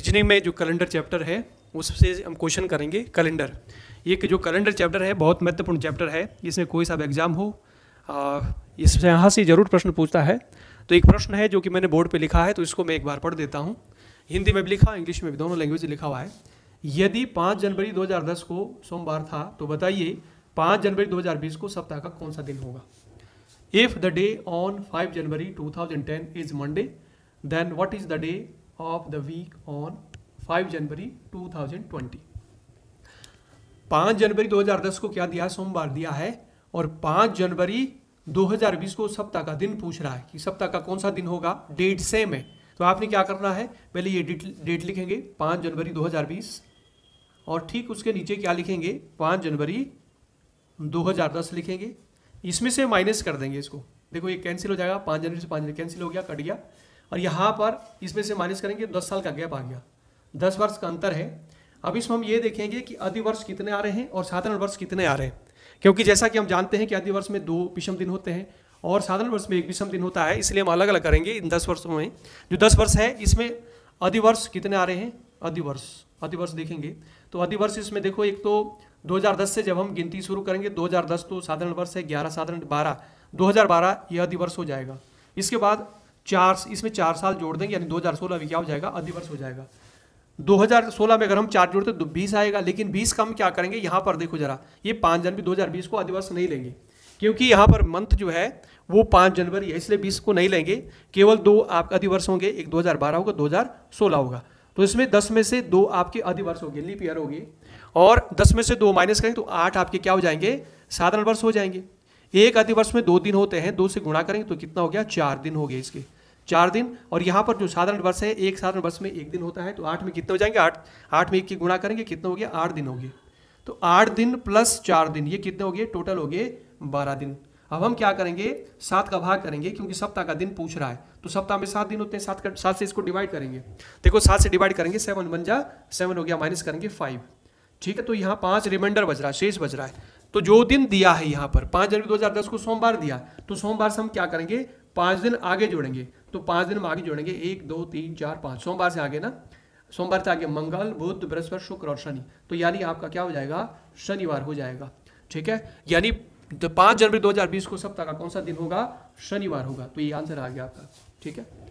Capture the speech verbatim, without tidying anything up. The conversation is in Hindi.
रीजनिंग में जो कैलेंडर चैप्टर है उससे हम क्वेश्चन करेंगे। कैलेंडर, ये जो कैलेंडर चैप्टर है बहुत महत्वपूर्ण चैप्टर है। इसमें कोई सा भी एग्जाम हो इससे यहाँ से ज़रूर प्रश्न पूछता है। तो एक प्रश्न है जो कि मैंने बोर्ड पे लिखा है, तो इसको मैं एक बार पढ़ देता हूँ। हिंदी में भी लिखा, इंग्लिश में भी, दोनों लैंग्वेज लिखा हुआ है। यदि पाँच जनवरी दो हज़ार दस को सोमवार था तो बताइए पाँच जनवरी दो हज़ार बीस को सप्ताह का कौन सा दिन होगा। If the day on five January two thousand ten is Monday, then what is the day of the week on five January two thousand twenty. पाँच जनवरी दो हज़ार दस को क्या दिया है, सोमवार दिया है, और पाँच जनवरी दो हज़ार बीस को सप्ताह का दिन पूछ रहा है कि सप्ताह का कौन सा दिन होगा। डेट सेम है, तो आपने क्या करना है, पहले ये डेट डेट लिखेंगे पाँच जनवरी दो हज़ार बीस, और ठीक उसके नीचे क्या लिखेंगे, पाँच जनवरी दो हज़ार दस लिखेंगे। इसमें से माइनस कर देंगे इसको, देखो ये कैंसिल हो जाएगा, पाँच जनवरी से पाँच जनवरी कैंसिल हो गया, कट गया। और यहाँ पर इसमें से माइनस करेंगे, दस साल का गैप आ गया, दस वर्ष का अंतर है। अब इसमें हम ये देखेंगे कि अधिवर्ष कितने आ रहे हैं और साधारण वर्ष कितने आ रहे हैं, क्योंकि जैसा कि हम जानते हैं कि अधिवर्ष में दो विषम दिन होते हैं और साधारण वर्ष में एक विषम दिन होता है, इसलिए हम अलग अलग करेंगे इन दस वर्षों में। जो दस वर्ष है इसमें अधिवर्ष कितने आ रहे हैं, अधिवर्ष अधिवर्ष देखेंगे तो अधिवर्ष इसमें देखो, एक तो दो हज़ार दस से जब हम गिनती शुरू करेंगे, दो हज़ार दस तो साधारण वर्ष है, ग्यारह साधारण बारह, दो हज़ार बारह ये अधिवर्ष हो जाएगा। इसके बाद चार, इसमें चार साल जोड़ देंगे, यानी दो हज़ार सोलह भी क्या हो जाएगा, अधिवर्ष हो जाएगा। दो हज़ार सोलह में अगर हम चार जोड़ते तो बीस आएगा, लेकिन बीस का हम क्या करेंगे, यहाँ पर देखो जरा, ये पाँच जनवरी दो हज़ार बीस को अधिवर्ष नहीं लेंगे, क्योंकि यहाँ पर मंथ जो है वो पाँच जनवरी है, इसलिए बीस को नहीं लेंगे। केवल दो आपके अधिवर्ष होंगे, एक दो हज़ार बारह होगा, दो हज़ार सोलह होगा। तो इसमें दस में से दो आपके अधिवर्ष होंगे, लीप ईयर होंगे, और दस में से दो माइनस करेंगे तो आठ आपके क्या हो जाएंगे, साधारण वर्ष हो जाएंगे। एक अधिवर्ष में दो दिन होते हैं, दो से गुणा करेंगे तो कितना हो गया, चार दिन हो गए इसके, चार दिन। और यहाँ पर जो साधारण वर्ष है, एक साधारण वर्ष में एक दिन होता है, तो आठ में कितने हो जाएंगे, आठ आठ में एक की गुणा करेंगे, कितना हो गया, आठ दिन हो गए। तो आठ दिन प्लस चार दिन, ये कितने हो गए, टोटल हो गए बारह दिन। अब हम क्या करेंगे, सात का भाग करेंगे, क्योंकि सप्ताह का दिन पूछ रहा है, तो सप्ताह में सात दिन होते हैं, सात का सात से इसको डिवाइड करेंगे। देखो सात से डिवाइड करेंगे, सेवन बन जा, सेवन हो गया, माइनस करेंगे फाइव, ठीक है। तो यहाँ पाँच रिमाइंडर बच रहा है, शेष बच रहा है। तो जो दिन दिया है यहाँ पर पाँच जनवरी दो हज़ार दस को सोमवार दिया, तो सोमवार से हम क्या करेंगे, पाँच दिन आगे जोड़ेंगे। तो पाँच दिन में आगे जोड़ेंगे, एक दो तीन चार पाँच, सोमवार से आगे ना, सोमवार से आगे मंगल बुध बृहस्पति शुक्र और शनि, तो यानी आपका क्या हो जाएगा, शनिवार हो जाएगा, ठीक है। यानी पाँच जनवरी दो हज़ार बीस को सप्ताह का कौन सा दिन होगा, शनिवार होगा। तो ये आंसर आ गया आपका, ठीक है।